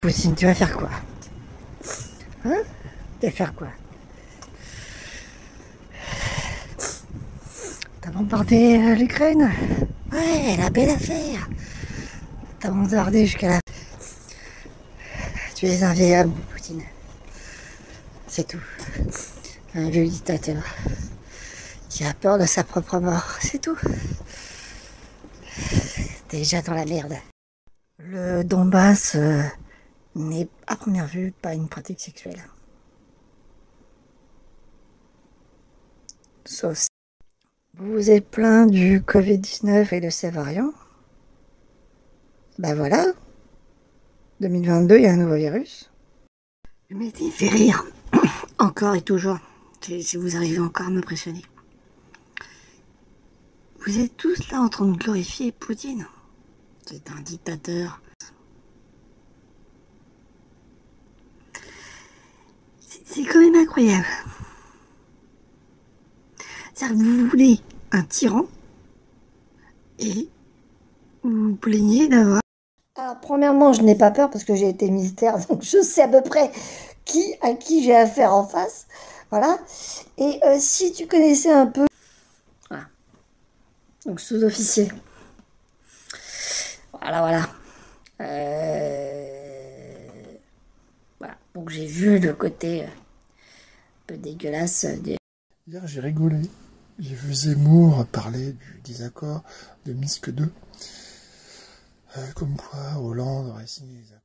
Poutine, tu vas faire quoi? Hein? Tu vas faire quoi? T'as bombardé l'Ukraine? Ouais, la belle affaire. T'as bombardé jusqu'à la... Tu es un vieil homme, Poutine. C'est tout. Un vieux dictateur qui a peur de sa propre mort, c'est tout. T'es déjà dans la merde. Le Donbass n'est à première vue pas une pratique sexuelle. Sauf si vous vous êtes plaint du Covid-19 et de ses variants. Ben voilà, 2022, il y a un nouveau virus. Mais il fait rire, encore et toujours, si vous arrivez encore à m'impressionner. Vous êtes tous là en train de glorifier Poutine. C'est un dictateur. C'est quand même incroyable. C'est-à-dire que vous voulez un tyran et vous vous plaignez d'avoir... Alors, premièrement, je n'ai pas peur parce que j'ai été militaire, donc je sais à peu près à qui j'ai affaire en face. Voilà. Et si tu connaissais un peu... Voilà. Donc, sous-officier. Voilà, voilà. Voilà. Donc, j'ai vu le côté un peu dégueulasse des... Hier, j'ai rigolé. J'ai vu Zemmour parler du désaccord de Minsk 2. Comme quoi, Hollande aurait signé les accords.